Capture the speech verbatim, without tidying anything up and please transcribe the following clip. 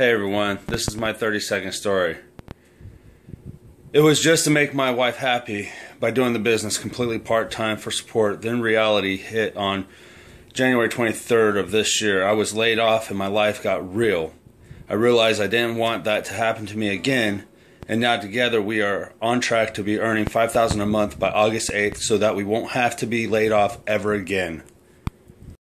Hey everyone, this is my thirty second story. It was just to make my wife happy by doing the business completely part-time for support. Then reality hit on January twenty-third of this year. I was laid off and my life got real. I realized I didn't want that to happen to me again, and now together we are on track to be earning five thousand dollars a month by August eighth so that we won't have to be laid off ever again.